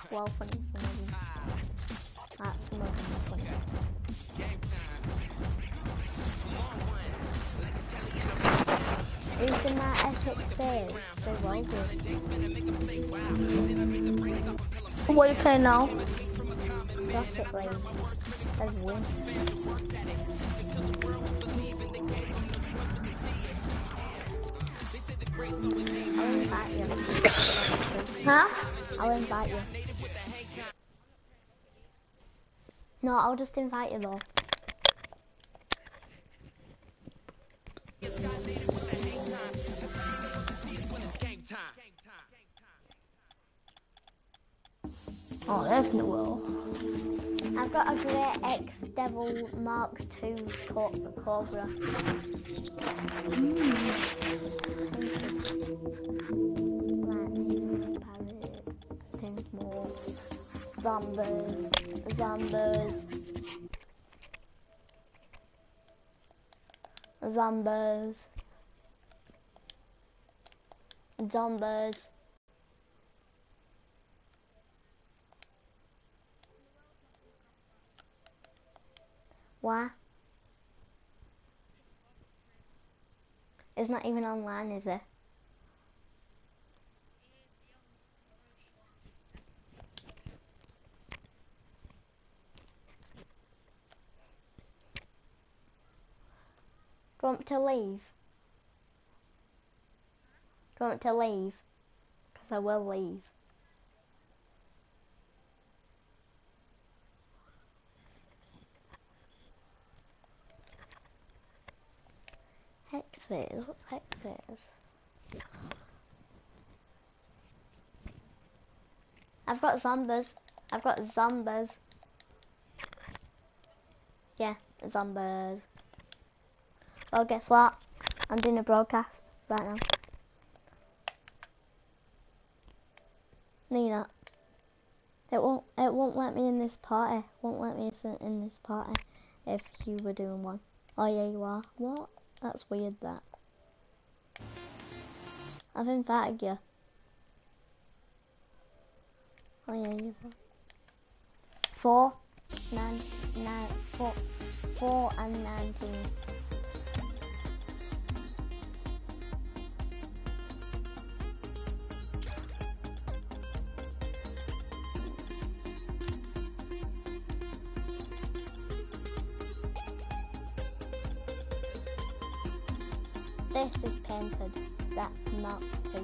well funny for me. That's more funny. Who's in that epic stairs? They well good. What are you playing now? Rocket League. Let's win. I'll invite you. Huh? I'll invite you. No, I'll just invite you though. Oh, there's no will. I've got a Great X Devil Mark II Cobra. Think more. Zombies. Why? It's not even online, is it? Do you want me to leave? Do you want me to leave? Because I will leave. Hexes? What's hexes? I've got zombies. Yeah, zombies. Well, guess what? I'm doing a broadcast right now. No, you're not. It won't let me in this party. Won't let me in this party if you were doing one. Oh yeah, you are. What? That's weird. That. I've invited you. Oh yeah, you are. 4 and 19. This is painted. That's Mark II.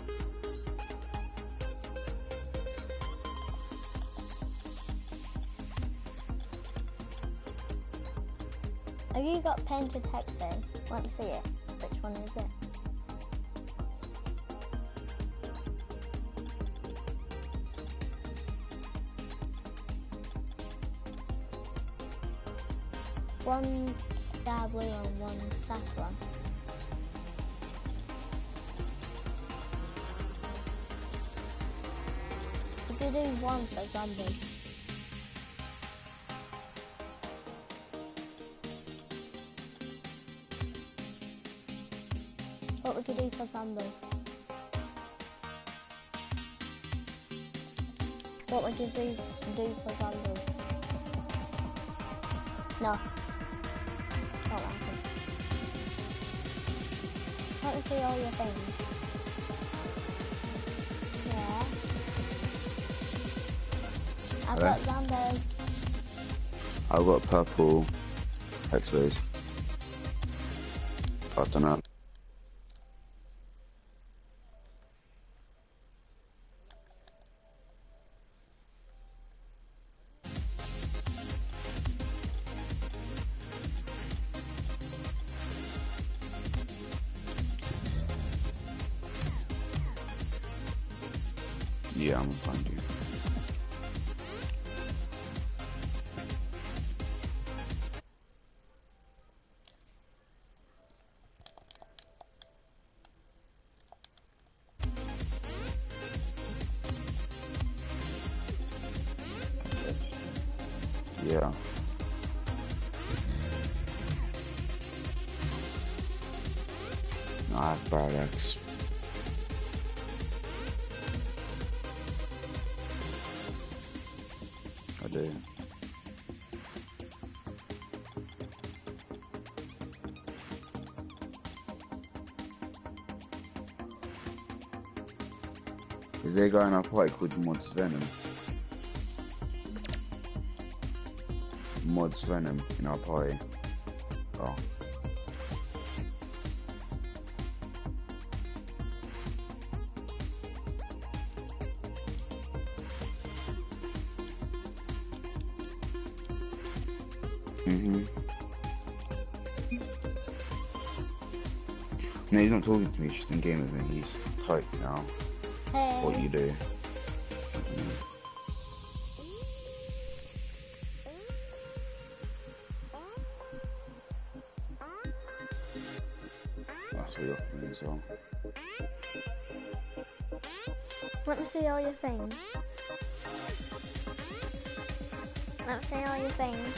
Have you got painted hexes? Let me see it. Which one is it? One sky blue and one saffron. Could you do one for zombies? What would you do for zombies? What would you do for zombies? No. Not laughing. Let me see all your things. Yeah. I've got zombies. I've got purple X-rays. I don't know. Yeah, I'm gonna find you. Yeah. No, I have Brad X. do. Is there a guy in our party called Mods Venom? Mods Venom in our party. Oh. No, he's not talking to me, he's just in game with me. He's tight now. Hey. What you do. That's what you're offering as well. Let me see all your things. Let me see all your things.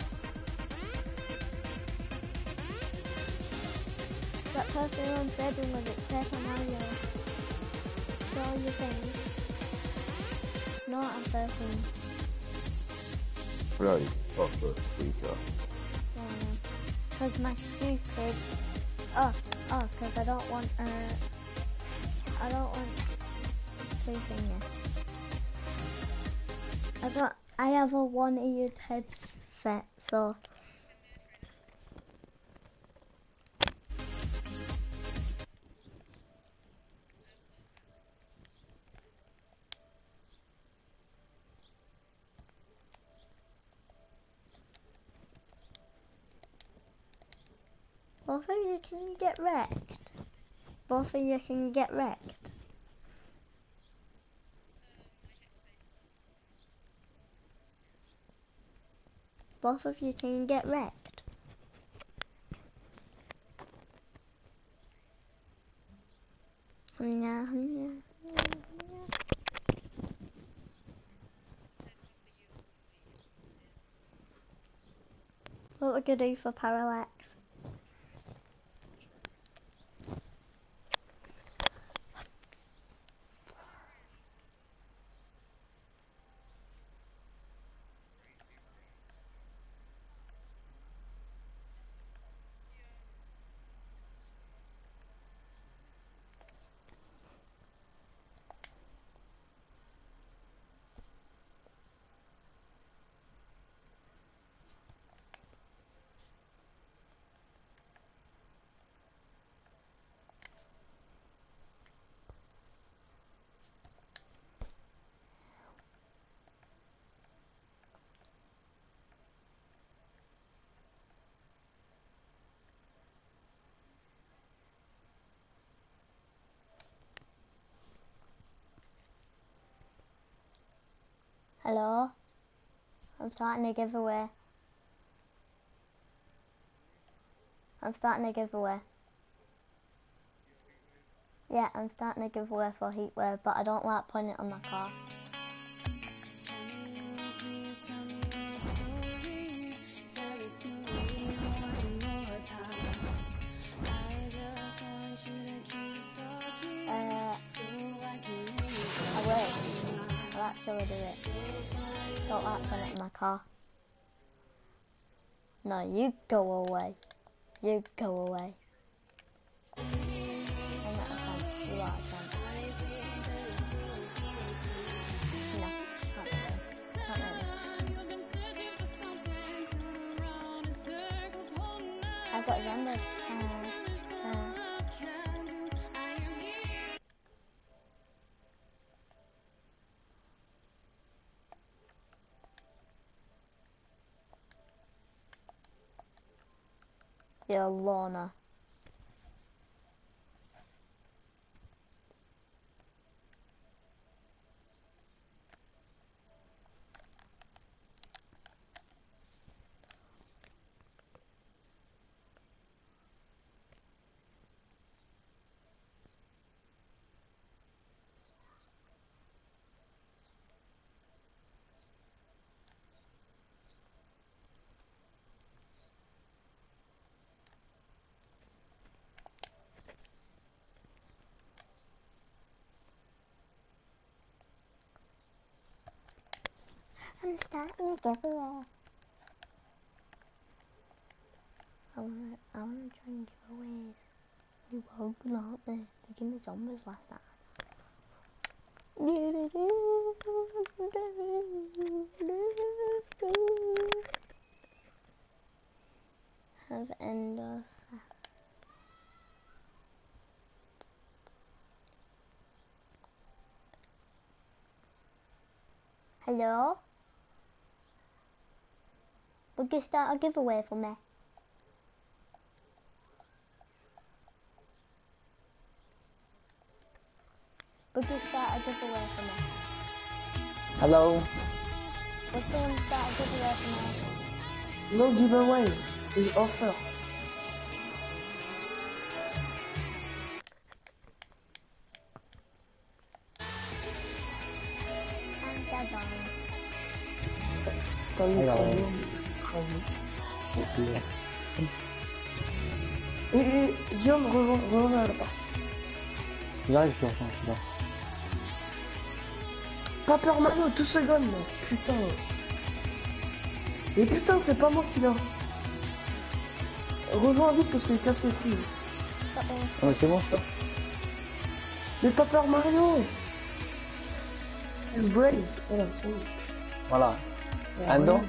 That person on bedroom was it safe on audio. Show all your things. Not on person. Bloody fuck the speaker. Because my stupid. Because I don't want sleeping yet. I have a one-eared headset, so. Both of you can get wrecked. Both of you can get wrecked. Both of you can get wrecked. Yeah. What we could do for parallax? Hello? I'm starting a giveaway. I'm starting a giveaway. Yeah, I'm starting a giveaway for Heatwave, but I don't like putting it on my car. I will. I'll actually do it. Don't like putting it in my car. No, you go away. You go away. I'm not a fan. You are a fan. No, not really. Not really. I've got Xander. You're Lorna. starting everywhere. I wanna try and giveaways. They were good, aren't they? They gave me zombies last night. Have endless. Hello? Would you start a giveaway for me? Would you start a giveaway for me? Hello. Would someone start a giveaway for me? No giveaway. It's offer. I'm dead on. T'as mis Alors, ça où? Travailler. C'est clair. Guillaume, rejoins à la partie. J'arrive, je suis là. Paper Mario, 2 secondes, là. Putain. Mais putain, c'est pas moi qui l'a. Rejoins vite parce qu'il casse les couilles. Non mais c'est bon, je suis là. Mais Paper Mario! It's Braze. Voilà, c'est bon. Voilà. Ando.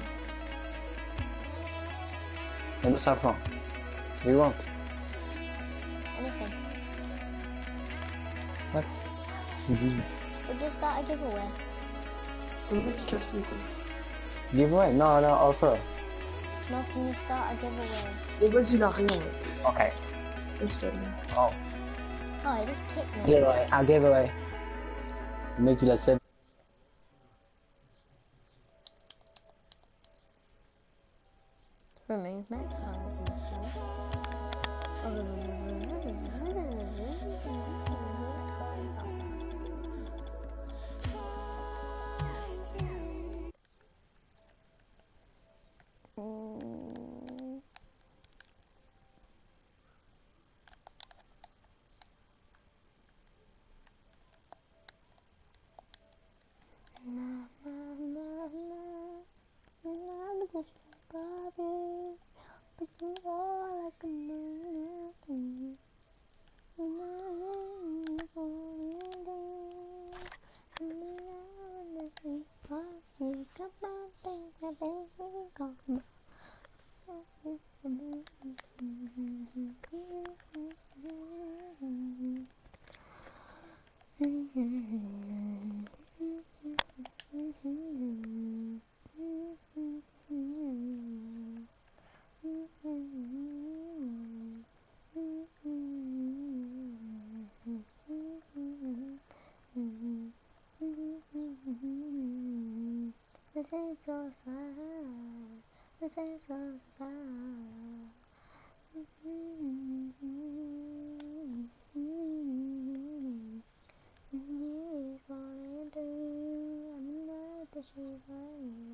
Ando Safran. Do you want? Anything. What? Qu'est-ce qu'il dit? Would you start a giveaway? Le mec qui casse les couilles. Giveaway? No, no, offer. No, can you start a giveaway? Oh, vas-y, il a rien. Ouais. Okay. Laisse-toi. Oh. Oh, he just kicked me. Giveaway. I'll give away. Le mec il a 7. Remove my but you are like a mountain. This is so sad. This is so sad. He's falling through. I'm not the she's running.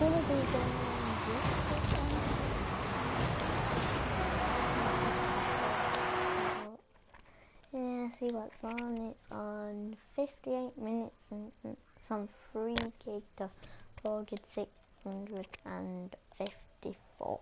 gonna be going yeah, see what's on. It's on 58 minutes and it's on 3 gig to 4 gig 654.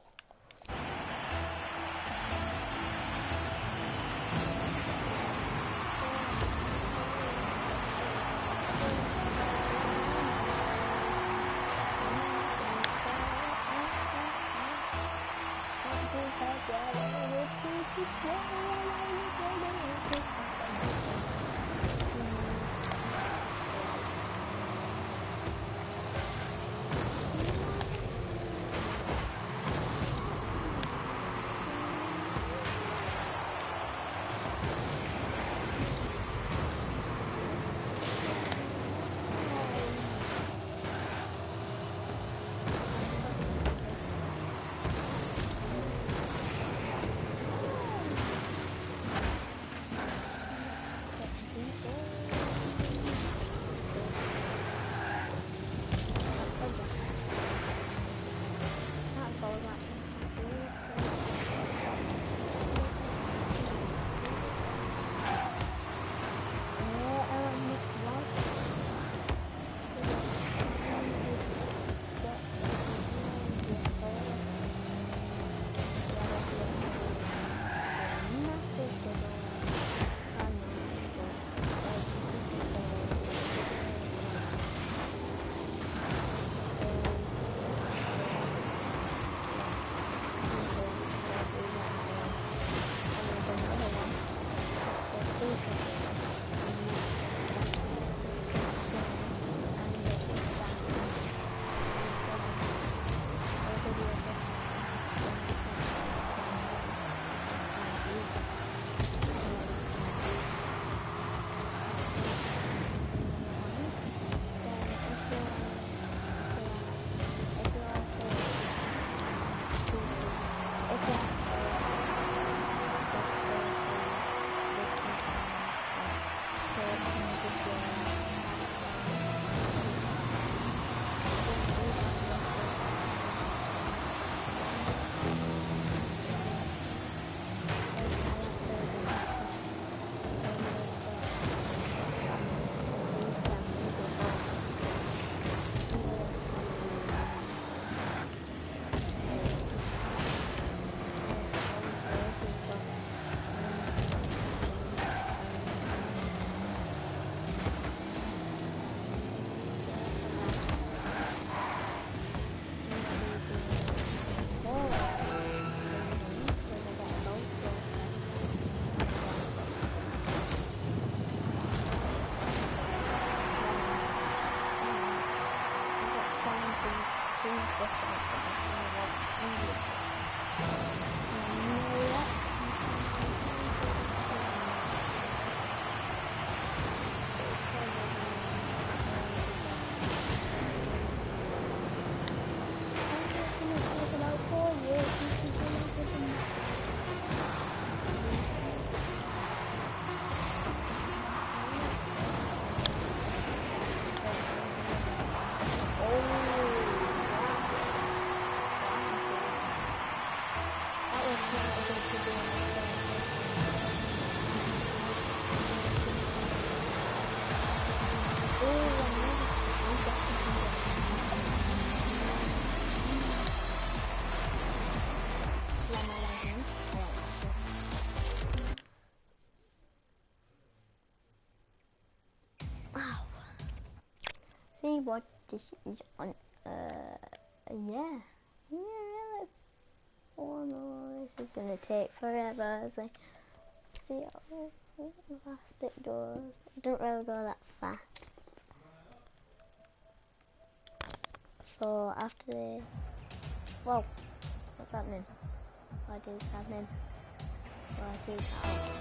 See what this is on. Yeah. Oh no, this is gonna take forever. It's like, see how fast it goes. It don't really go that fast. So after the, whoa, what's happening? What is happening? What is happening?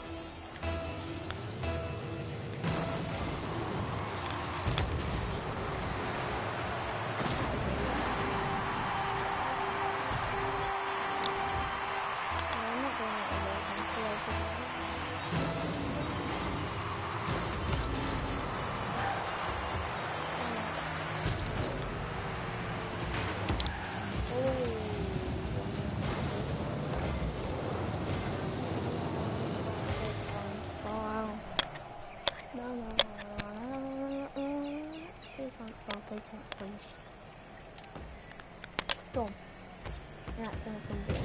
can't finish. Done. That's gonna come down.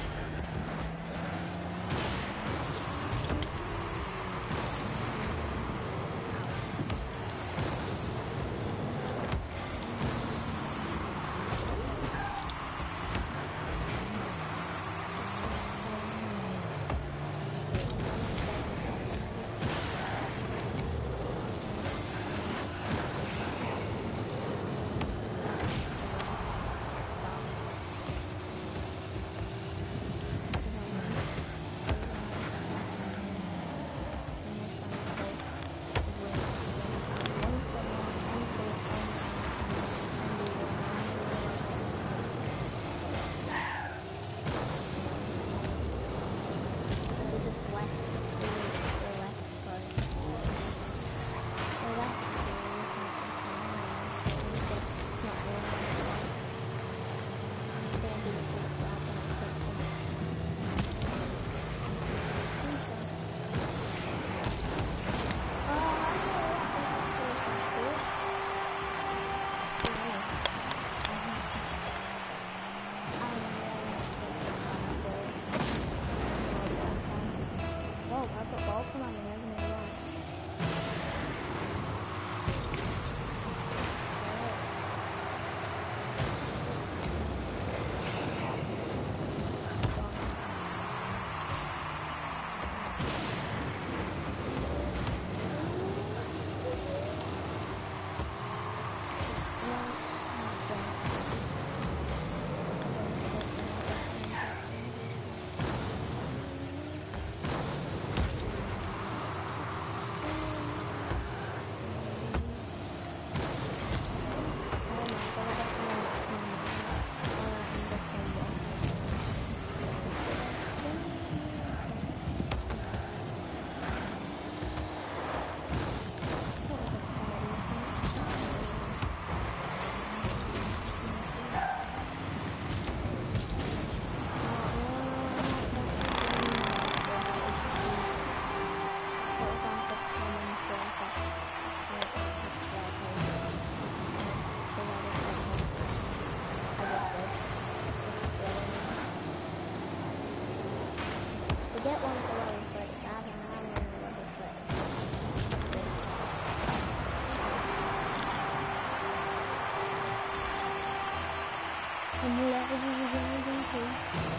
Get one for level 35 and I'm on level 30. And the levels are going to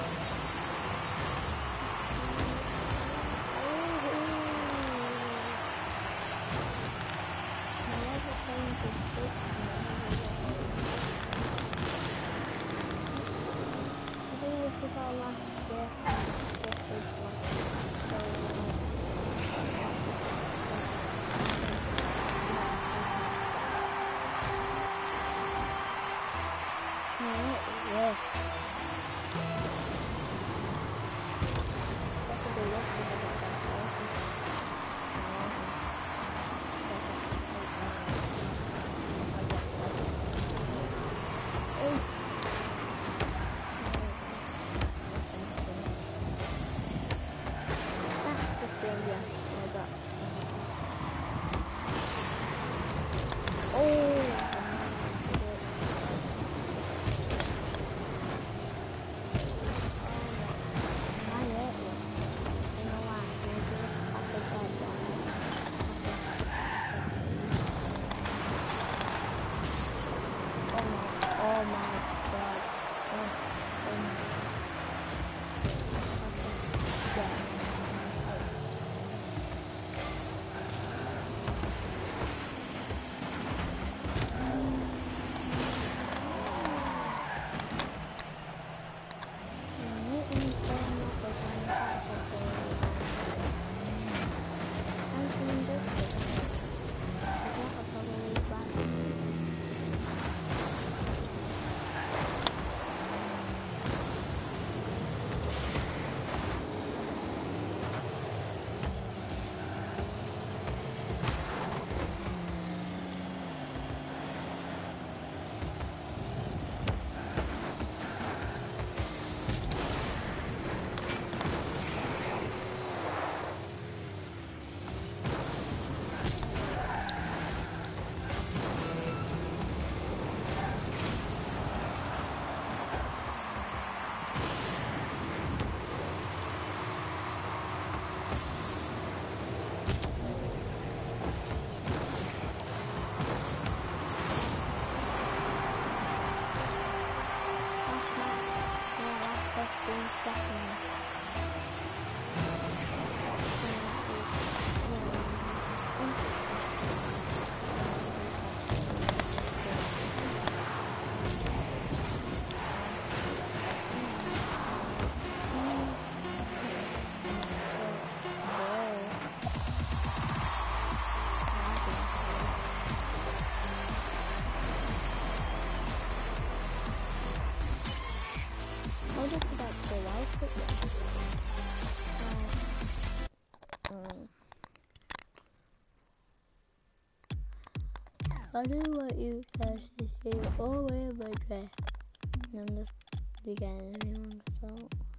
I do want you guys to see all the way of my dress. And I'm just beginning anyone, so.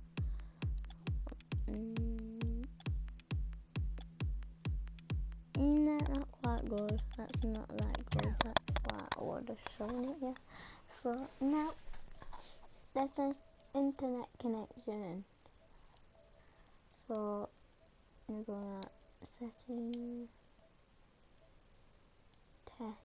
No, not quite good. That's not that good. That's why I would have shown it, yeah. So, now, there's this internet connection. So, you're gonna settings, test.